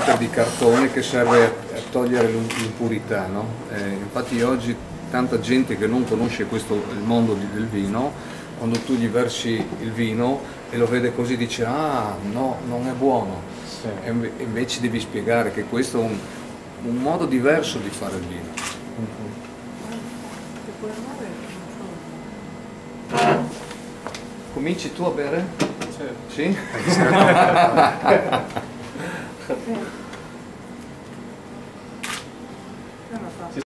filtro di cartone che serve a togliere l'impurità, no? Infatti oggi tanta gente che non conosce il mondo del vino, quando tu gli versi il vino e lo vede così dice ah no, non è buono. Sì. E invece devi spiegare che questo è un modo diverso di fare il vino. Cominci tu a bere? Sì. Sì?